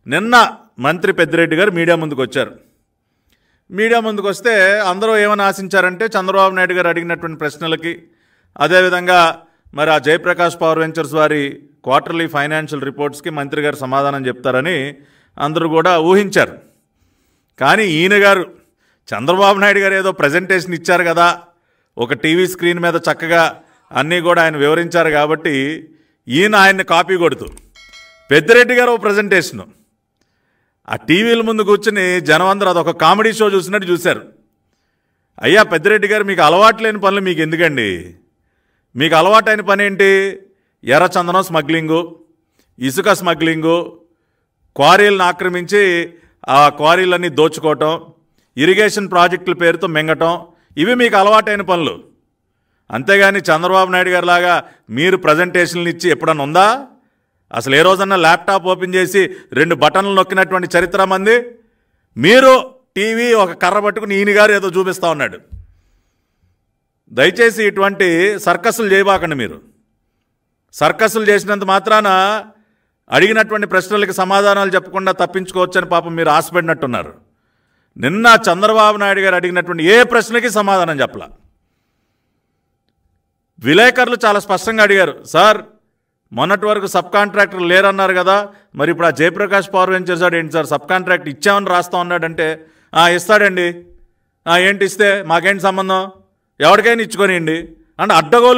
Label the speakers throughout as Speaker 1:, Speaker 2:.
Speaker 1: నిన్న మంత్రి పెద్దిరెడ్డి గారు మీడియా ముందుకు వచ్చారు. మీడియా ముందుకు వస్తే అందరూ ఏమని ఆశించారంటే చంద్రబాబు నాయుడు గారు అడిగినటువంటి ప్రశ్నలకి, అదేవిధంగా మరి ఆ జయప్రకాష్ పవర్ వెంచర్స్ వారి క్వార్టర్లీ ఫైనాన్షియల్ రిపోర్ట్స్కి మంత్రి గారు సమాధానం చెప్తారని అందరూ కూడా ఊహించారు. కానీ ఈయన గారు చంద్రబాబు నాయుడు గారు ఏదో ప్రజెంటేషన్ ఇచ్చారు కదా, ఒక టీవీ స్క్రీన్ మీద చక్కగా అన్నీ కూడా ఆయన వివరించారు కాబట్టి ఈయన ఆయన్ని కాపీ కొడుతూ పెద్దిరెడ్డి గారు ఒక ప్రజెంటేషను ఆ టీవీల ముందు కూర్చుని జనం అందరూ అదొక కామెడీ షో చూసినట్టు చూశారు. అయ్యా పెద్దిరెడ్డి గారు, మీకు అలవాటు లేని పనులు మీకు ఎందుకండి? మీకు అలవాటైన పని ఏంటి? ఎర్రచందనం స్మగ్లింగు, ఇసుక స్మగ్లింగు, క్వారీలను ఆక్రమించి ఆ క్వారీలన్నీ దోచుకోవటం, ఇరిగేషన్ ప్రాజెక్టుల పేరుతో మింగటం, ఇవి మీకు అలవాటైన పనులు. అంతేగాని చంద్రబాబు నాయుడు గారు లాగా మీరు ప్రజెంటేషన్లు ఇచ్చి ఎప్పుడన్నా ఉందా? అసలు ఏ రోజన్నా ల్యాప్టాప్ ఓపెన్ చేసి 2 బటన్లు నొక్కినటువంటి చరిత్ర మంది? మీరు టీవీ ఒక కర్ర పట్టుకుని ఈయన గారు ఏదో చూపిస్తూ ఉన్నాడు. దయచేసి ఇటువంటి సర్కస్సులు చేయబాకండి. మీరు సర్కస్సులు చేసినంత మాత్రాన అడిగినటువంటి ప్రశ్నలకి సమాధానాలు చెప్పకుండా తప్పించుకోవచ్చని పాపం మీరు ఆశపడినట్టున్నారు. నిన్న చంద్రబాబు నాయుడు గారు అడిగినటువంటి ఏ ప్రశ్నకి సమాధానం చెప్పలా. విలేకరులు చాలా స్పష్టంగా అడిగారు, సార్ మొన్నటి వరకు సబ్ కాంట్రాక్టర్ లేరన్నారు కదా, మరి ఇప్పుడు ఆ జయప్రకాష్ పవర్ వెంచర్స్ ఏంటి సార్ సబ్ కాంట్రాక్ట్ ఇచ్చామని రాస్తా ఉన్నాడంటే, ఇస్తాడండి, ఏంటి ఇస్తే మాకేంటి సంబంధం, ఎవరికైనా ఇచ్చుకొనియండి అంటే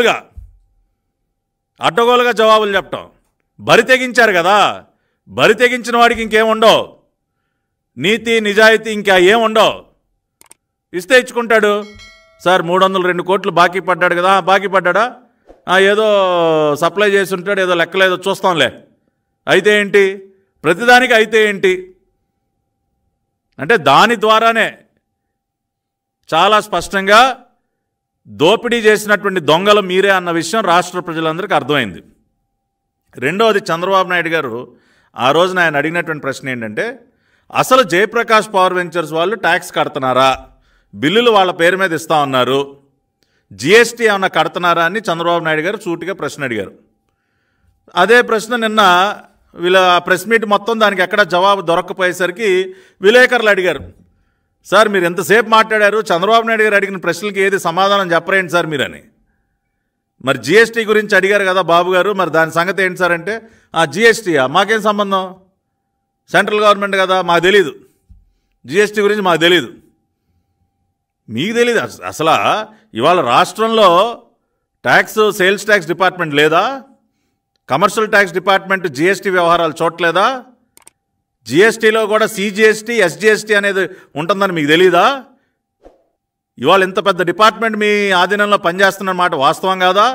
Speaker 1: అడ్డగోలుగా జవాబులు చెప్పటం. బరి తెగించారు కదా, బరి తెగించిన వాడికి ఇంకేముండవు, నీతి నిజాయితీ ఇంకా ఏముండవు. ఇస్తే ఇచ్చుకుంటాడు. సార్ 302 కోట్లు బాకీ పడ్డాడు కదా, బాకీ పడ్డాడా, ఏదో సప్లై చేసి ఉంటాడు, ఏదో లెక్కలేదో చూస్తాంలే, అయితే ఏంటి, ప్రతిదానికి అయితే ఏంటి అంటే దాని ద్వారానే చాలా స్పష్టంగా దోపిడీ చేసినటువంటి దొంగలు మీరే అన్న విషయం రాష్ట్ర ప్రజలందరికీ అర్థమైంది. రెండవది, చంద్రబాబు నాయుడు గారు ఆ రోజున ఆయన అడిగినటువంటి ప్రశ్న ఏంటంటే, అసలు జయప్రకాష్ పవర్ వెంచర్స్ వాళ్ళు ట్యాక్స్ కడుతున్నారా, బిల్లులు వాళ్ళ పేరు మీద ఇస్తా ఉన్నారు, జిఎస్టీ ఏమన్నా కడుతున్నారా అని చంద్రబాబు నాయుడు గారు సూటిగా ప్రశ్న అడిగారు. అదే ప్రశ్న నిన్న వీళ్ళ ప్రెస్ మీట్ మొత్తం దానికి ఎక్కడ జవాబు దొరక్కపోయేసరికి విలేకరులు అడిగారు, సార్ మీరు ఎంతసేపు మాట్లాడారు, చంద్రబాబు నాయుడు గారు అడిగిన ప్రశ్నలకి ఏది సమాధానం చెప్పరేంటి సార్ మీరని. మరి జిఎస్టీ గురించి అడిగారు కదా బాబు గారు, మరి దాని సంగతి ఏంటి సార్ అంటే, జిఎస్టీయా, మాకేం సంబంధం, సెంట్రల్ గవర్నమెంట్ కదా, మాకు తెలీదు, జిఎస్టీ గురించి మాకు తెలీదు. మీకు తెలీదు అసలు? ఇవాళ రాష్ట్రంలో సేల్స్ ట్యాక్స్ డిపార్ట్మెంట్ లేదా? కమర్షియల్ ట్యాక్స్ డిపార్ట్మెంట్ జిఎస్టీ వ్యవహారాలు చూడలేదా? జిఎస్టీలో కూడా సిజిఎస్టీ, ఎస్జిఎస్టీ అనేది ఉంటుందని మీకు తెలీదా? ఇవాళ ఇంత పెద్ద డిపార్ట్మెంట్ మీ ఆధీనంలో పనిచేస్తున్నమాట వాస్తవం కాదా?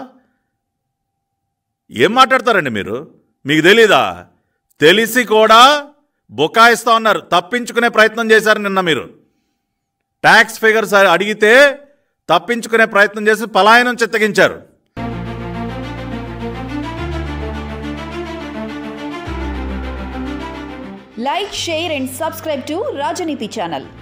Speaker 1: ఏం మాట్లాడతారండి మీరు? మీకు తెలీదా? తెలిసి కూడా బుకాయిస్తూ ఉన్నారు, తప్పించుకునే ప్రయత్నం చేశారు. నిన్న మీరు ట్యాక్స్ ఫిగర్స్ అడిగితే తప్పించుకునే ప్రయత్నం చేసి పలాయనం చిత్తగించారు.
Speaker 2: Like, share and subscribe to Rajaneethi channel.